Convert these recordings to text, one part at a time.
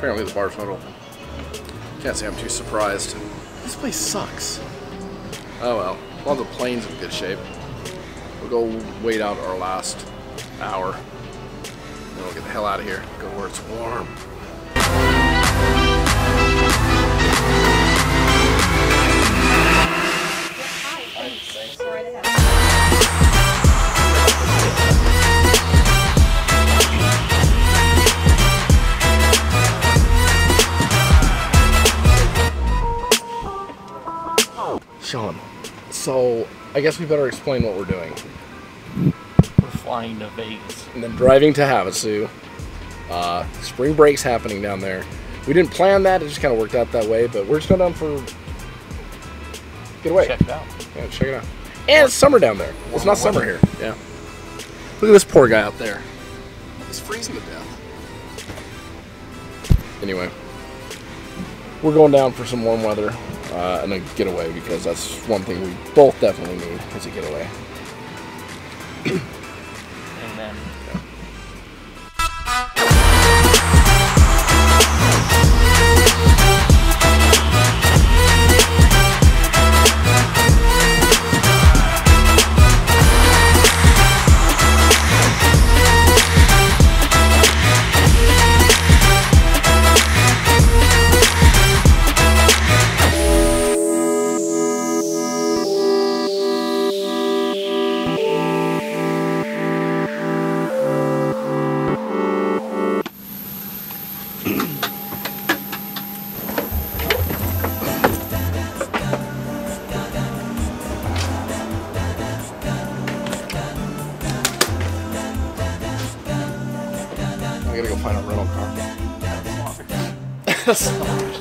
Apparently the bar's not open. Can't say I'm too surprised. This place sucks. Oh well. As long as the plane's in good shape. We'll go wait out our last hour. Then we'll get the hell out of here. Go where it's warm. Sean, so I guess we better explain what we're doing. We're flying to Vegas. And then driving to Havasu. Spring break's happening down there. We didn't plan that, it just kind of worked out that way, but we're just going down for get away. Check it out. Yeah, check it out. And it's summer down there. It's not summer here. Yeah. Look at this poor guy out there. He's freezing to death. Anyway, we're going down for some warm weather and a getaway, because that's one thing we both definitely need, is a getaway. Amen. Yeah. I gotta go find a rental car. That's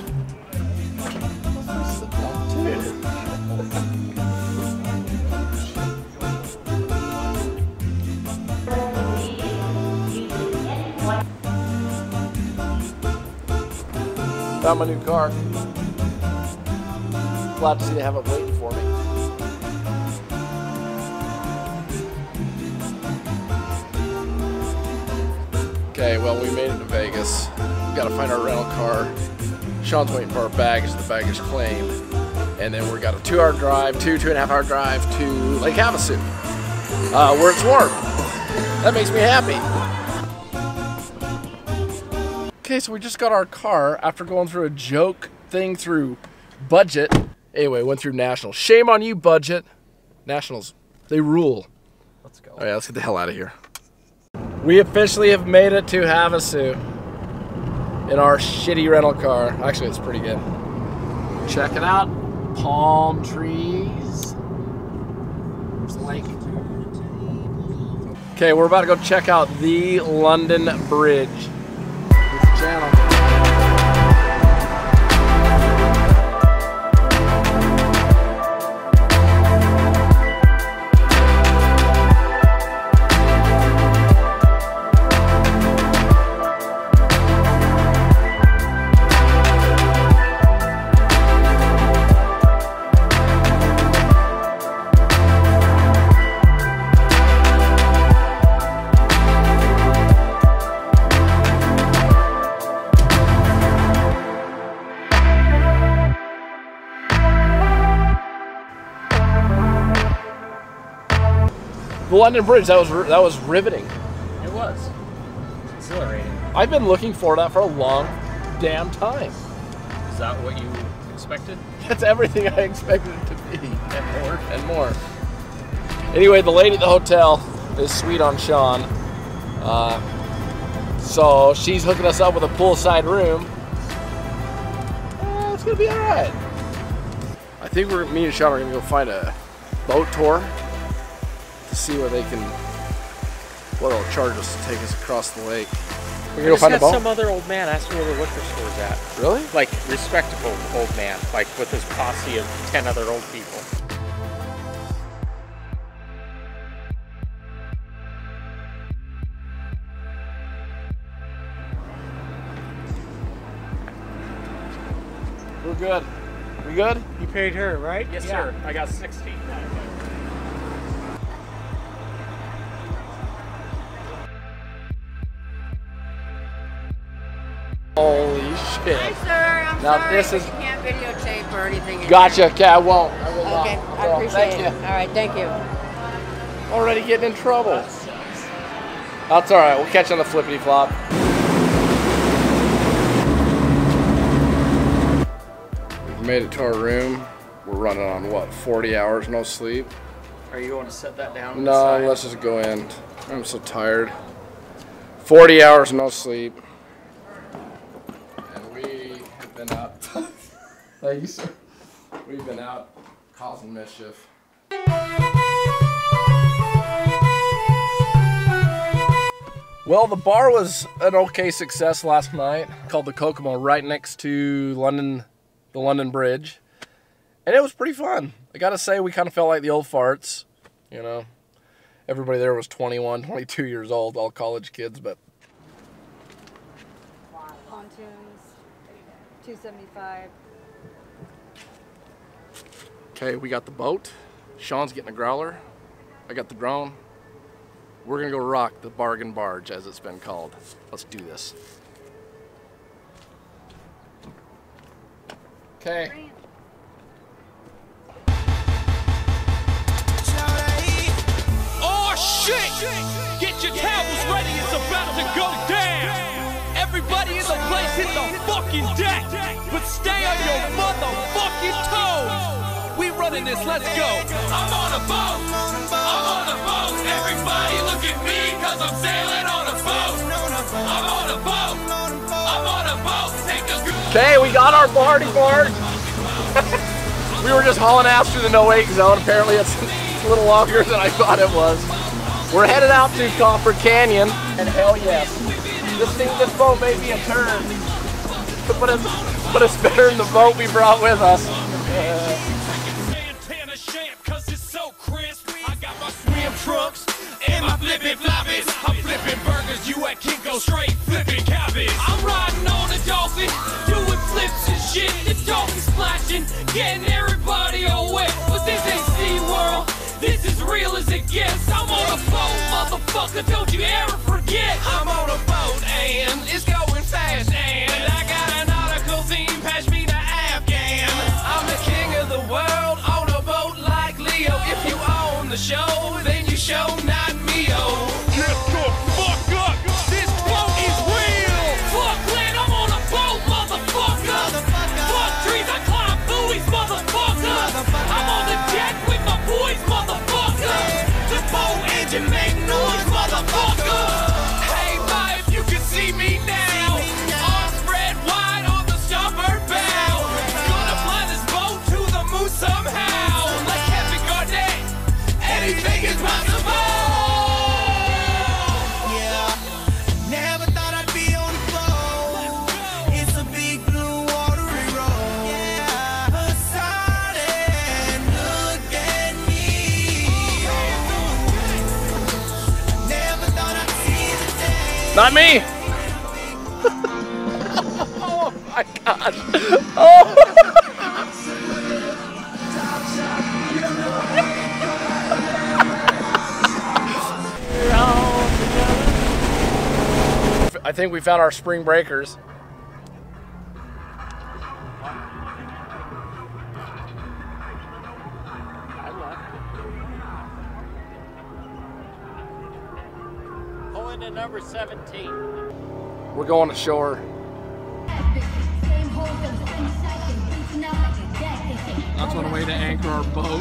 found my new car. Glad to see they have it waiting for me. Okay, well, we made it to Vegas. We gotta find our rental car. Sean's waiting for our baggage, the baggage claim. And then we got a 2-hour drive, 2.5 hour drive to Lake Havasu, where it's warm. That makes me happy. Okay, so we just got our car after going through a joke thing through Budget. Anyway, went through Nationals. Shame on you, Budget. Nationals, they rule. Let's go. All right, let's get the hell out of here. We officially have made it to Havasu in our shitty rental car. Actually, it's pretty good. Check it out. Palm trees. There's the lake. Okay, we're about to go check out the London Bridge. Here's the channel. The London Bridge, that was riveting. It was. Exhilarating. I've been looking for that for a long damn time. Is that what you expected? That's everything I expected it to be, and more, and more. Anyway, the lady at the hotel is sweet on Sean. So she's hooking us up with a poolside room. It's gonna be all right. I think me and Sean are gonna go find a boat tour to see what they'll charge us to take us across the lake. We're gonna go find a boat. Some other old man asked me where the liquor store's at. Really? Like, respectable old man, like with his posse of 10 other old people. We're good. We good? You paid her, right? Yes, sir. I got 60. Holy pit. Hi, sir. I'm Now sorry, this is. you can't videotape or anything. in Gotcha. here. Okay, I won't. I will not. Okay, I Well, appreciate thank it. you. All right, thank you. Already getting in trouble. That's all right. We'll catch you on the flippity flop. We've made it to our room. We're running on what, 40 hours no sleep? Are you going to set that down? No, let's just go in. I'm so tired. 40 hours no sleep. And we have been out. Thank you, sir. We've been out causing mischief. Well, the bar was an okay success last night. Called the Kokomo, right next to the London Bridge. And it was pretty fun. I gotta say, we kind of felt like the old farts, you know. Everybody there was 21, 22 years old, all college kids, but. Pontoons, 275. Okay, we got the boat. Sean's getting a growler. I got the drone. We're gonna go rock the bargain barge, as it's been called. Let's do this. Okay. Oh shit! Get your towels ready, it's about to go down! Everybody in the place hit the fucking deck! But stay on your motherfucking toes! We running this, let's go! I'm on a boat! I'm on a boat! Everybody look at me, cause I'm sailing on a boat! I'm on a boat! I'm on a boat! Take a good... Okay, we got our party barge. We were just hauling ass through the no-wake zone. Apparently it's a little longer than I thought it was. We're headed out to Copper Canyon, and hell yes, this boat may be a turn, but it's better than the boat we brought with us. Cause it's so crisp. I got my swim trunks and my flippin' floppies. I'm flipping burgers, you at Kinko straight flipping cabbage. I'm riding on a dolphin, doing flips and shit. The dolphin splashing, getting everybody all wet. But this ain't SeaWorld, this is real as it gets. I'm on a boat, motherfucker, don't you ever forget. I'm on a boat and it's going fast, and I got an nautical theme, pass me the Afghan. I'm the king of the world on a boat like Leo. If you own the show, then you show not me-o. Get the fuck up! This boat is real! Fuck land, I'm on a boat, motherfucker! Fuck trees, I climb buoys, motherfucker! I'm on the deck with my boys, motherfucker! The boat engine make noise, motherfucker! Hey, ma, if you can see me now, arms spread wide on the starboard bow. Gonna fly this boat to the moon somehow. Like Kevin Garnett, anything is possible. Yeah, never thought I'd be on the boat. It's a big blue watery road. Yeah, Poseidon, look at me. Never thought I'd see the day. Not me! Oh my gosh! Oh! I think we found our spring breakers. Pull into number 17. We're going ashore. That's one way to anchor our boat.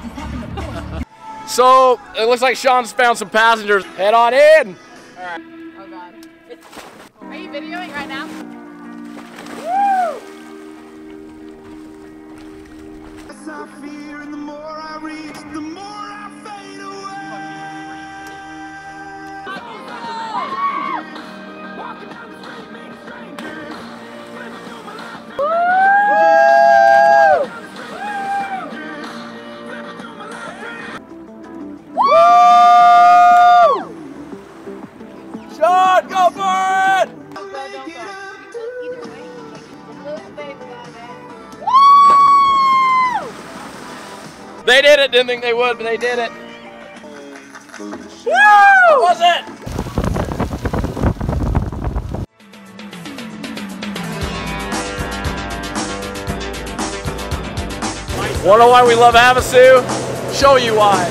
So, it looks like Sean's found some passengers. Head on in! Oh God. Are you videoing right now? Less I fear and the more I reach, the more I fade away. Walking down the street, meeting strangers. Living through my life. Sean, go for it! They did it, didn't think they would, but they did it. Woo! What was it? Wanna know why we love Havasu? Show you why.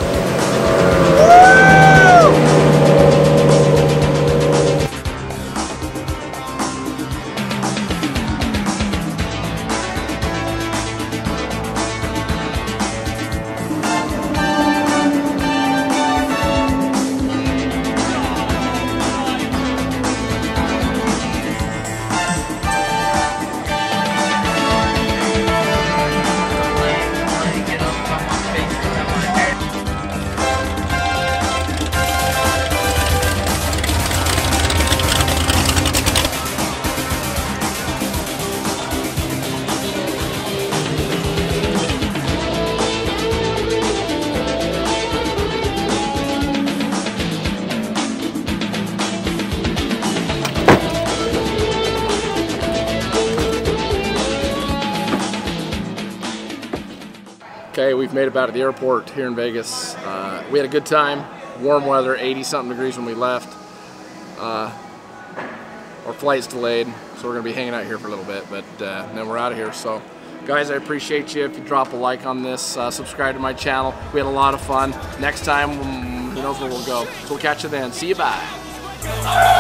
Okay, we've made it back to the airport here in Vegas. We had a good time, warm weather, 80-something degrees when we left. Our flight's delayed, so we're gonna be hanging out here for a little bit, but then we're out of here. So, guys, I appreciate you. If you drop a like on this, subscribe to my channel. We had a lot of fun. Next time, who knows where we'll go. So we'll catch you then. See you, bye.